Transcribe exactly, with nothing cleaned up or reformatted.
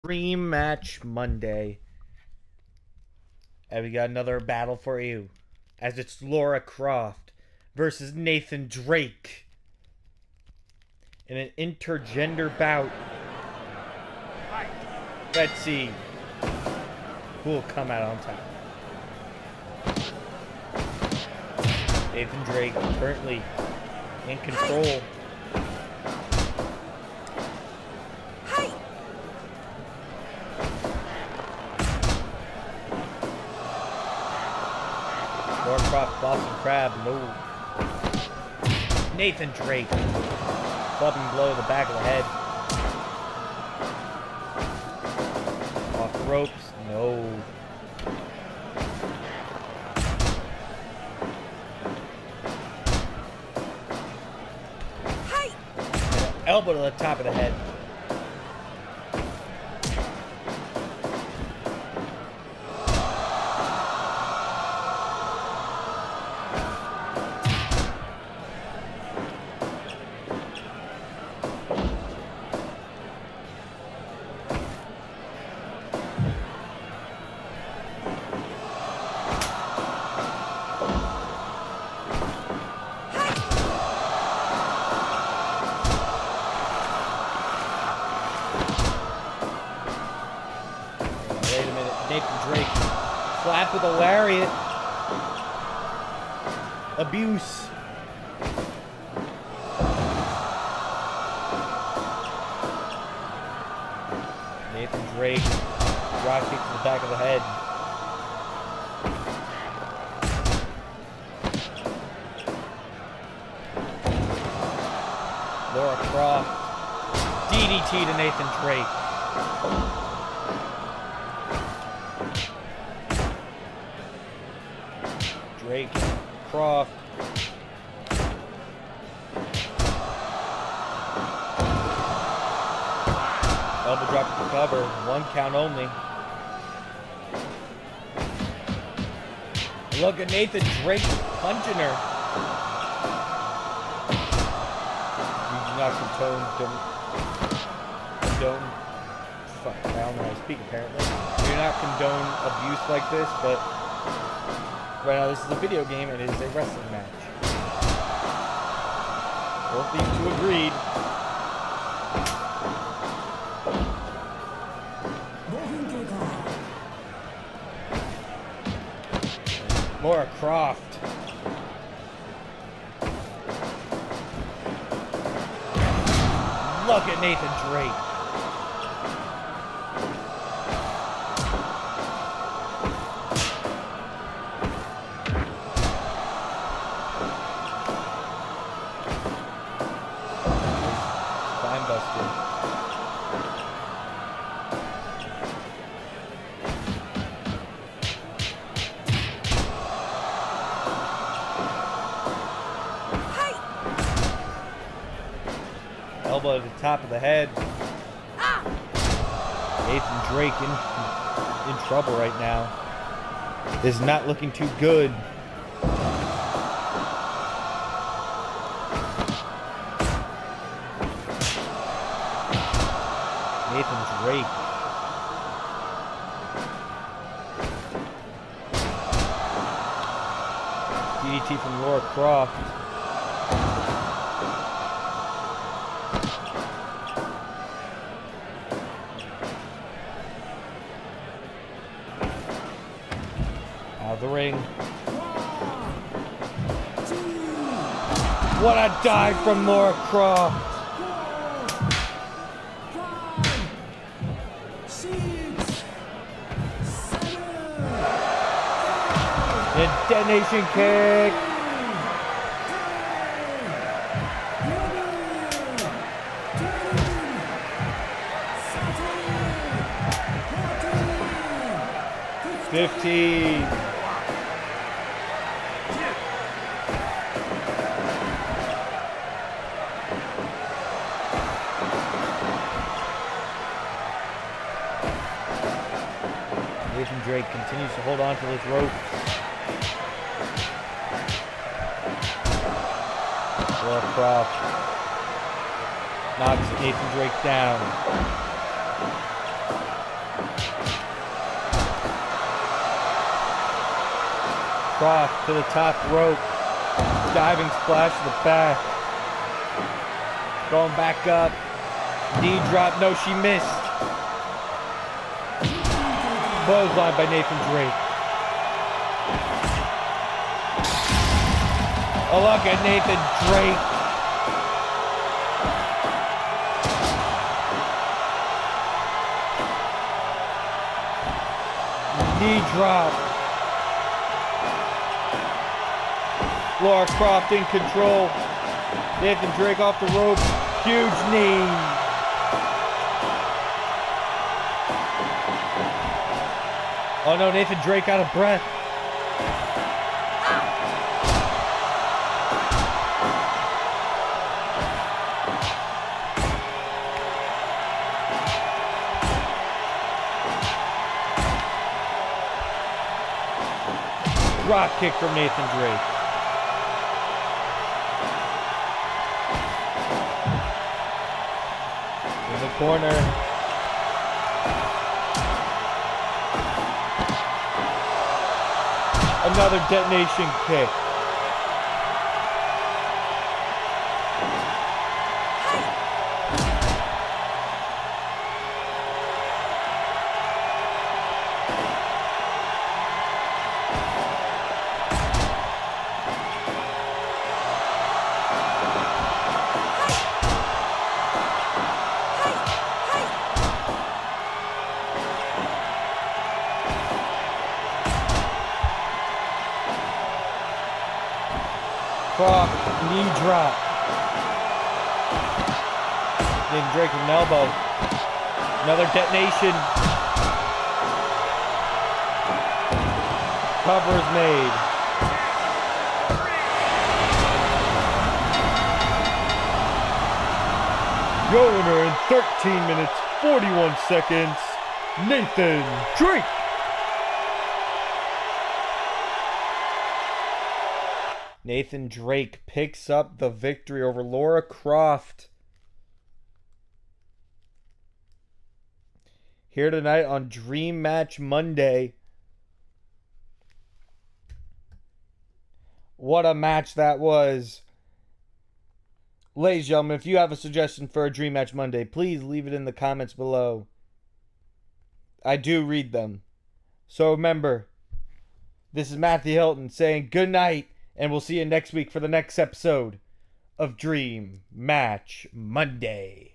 Dream Match Monday. And we got another battle for you. As it's Laura Croft versus Nathan Drake. In an intergender bout. Let's see who will come out on top. Nathan Drake currently in control. Laura Croft, Boston Crab, no. Nathan Drake, clubbing blow the back of the head. Off the ropes, no. Hi. Elbow to the top of the head. Wait a minute, Nathan Drake, slap with a lariat, abuse. Nathan Drake, drop kick to the back of the head. Laura Croft, D D T to Nathan Drake. Drake, Croft. Elbow drop to the cover. One count only. Look at Nathan Drake punching her. You do not condone, don't, condone, fuck, I don't know how to speak apparently. You do not condone abuse like this, but right now, this is a video game and it is a wrestling match. Both these two agreed. Laura Croft. Look at Nathan Drake. Elbow to the top of the head. Ah! Nathan Drake in, in trouble right now. This is not looking too good. Nathan Drake. D D T from Laura Croft. Out of the ring. What a dive from Laura Croft. A detonation kick. Fifteen. Nathan Drake continues to hold on to those ropes. Laura Croft knocks Nathan Drake down. Croft to the top rope. Diving splash to the back. Going back up. Knee drop. No, she missed. Clothesline by Nathan Drake. Oh, look at Nathan Drake. Knee drop. Lara Croft in control. Nathan Drake off the ropes. Huge knee. Oh no, Nathan Drake out of breath. Rock kick from Nathan Drake. In the corner. Another detonation kick. Croft, knee drop. Nathan Drake with an elbow. Another detonation. Cover is made. Your winner in thirteen minutes, forty-one seconds, Nathan Drake. Nathan Drake picks up the victory over Lara Croft. Here tonight on Dream Match Monday. What a match that was. Ladies and gentlemen, if you have a suggestion for a Dream Match Monday, please leave it in the comments below. I do read them. So remember, this is Matthew Hilton saying good night. And we'll see you next week for the next episode of Dream Match Monday.